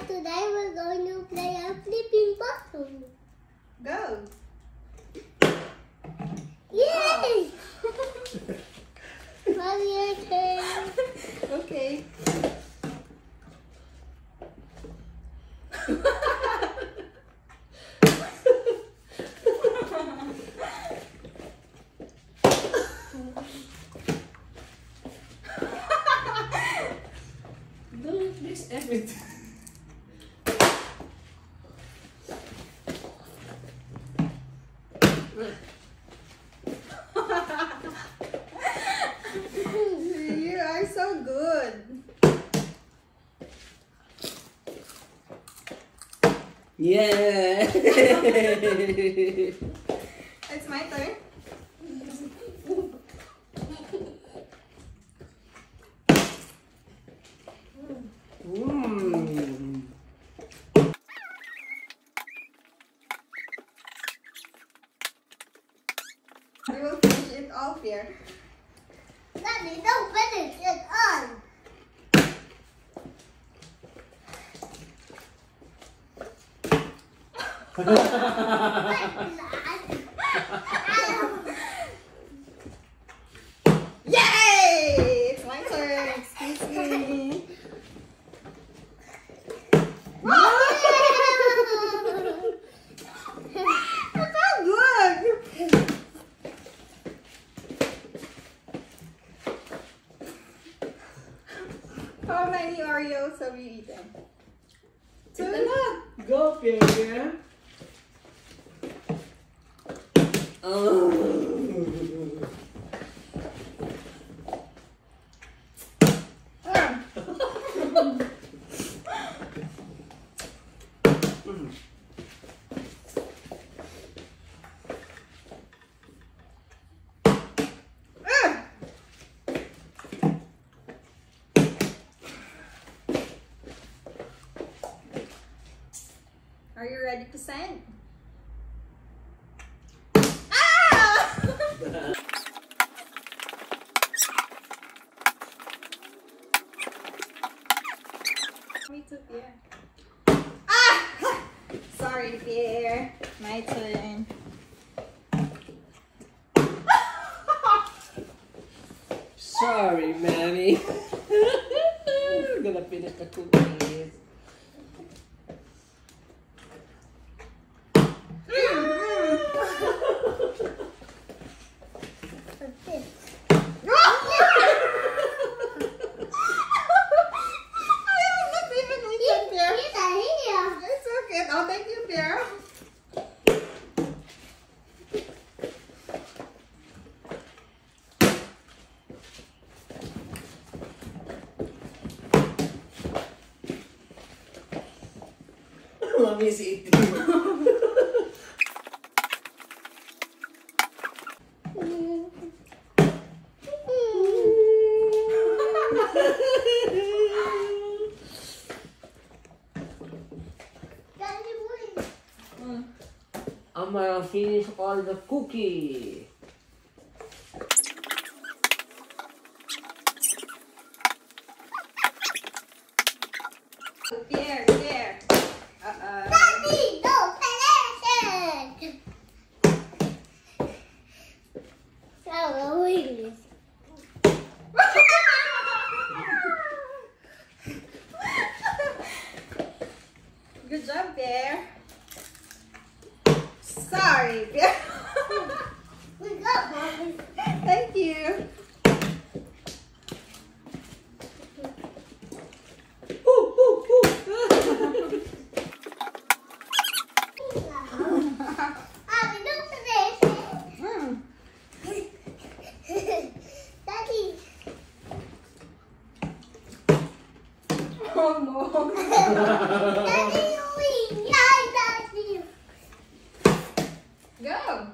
today we're going to play a flipping bottle. Go. Yay! Mommy, your turn. Okay. Don't mix everything. You are so good. Yeah. It's my turn. We will finish it all here. Daddy, don't finish it all. Yay! It's my turn. Excuse me. It's so good. How many Oreos have you eaten? Two. Go, Pierre. Oh. Are you ready to send? Ah! Me too, Pierre. Ah! Sorry, Pierre. My turn. Sorry, Mammy. We're gonna finish the cookies. Oh, thank you, Pierre. Mommy's eating. I'm gonna finish all the cookie. Pierre, Pierre. Daddy, don't finish it. Oh, English. Good job, Pierre. Sorry, Pierre. We got Mommy. Thank you. Mommy, don't finish it. Daddy. Oh no. Daddy, you win. Yeah, Daddy. Go.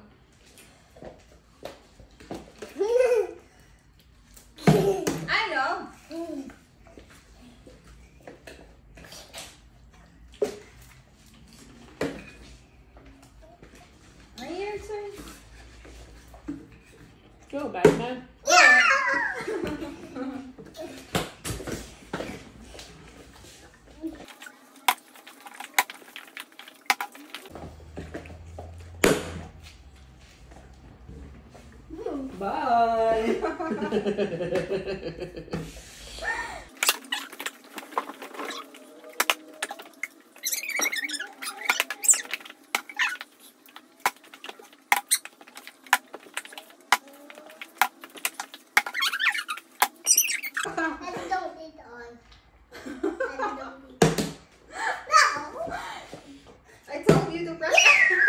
I know. Are you turn? Go, Batman. Yeah. And don't eat on. And don't eat. No! I told you to press.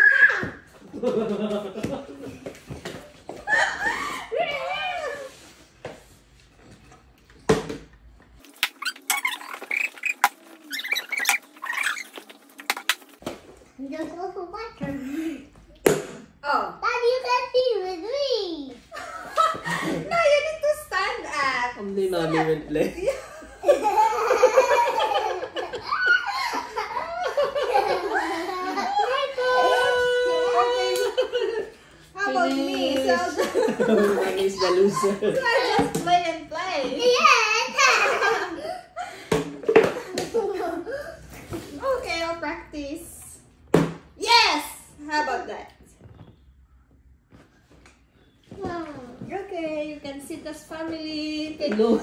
There's also water. Oh. Daddy, you can see with me. No, you need to stand up. Someday mommy will play. How about me? So Mommy is the loser. I just play and play. Yes. Okay, I'll practice. Yes! How about that? Wow. Okay, you can sit as family. Take... No.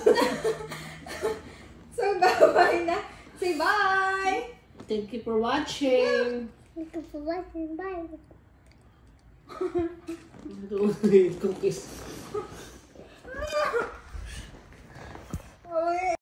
So, bye-bye na. Say bye! Thank you for watching. Thank you for watching. Bye. Don't eat cookies. Okay.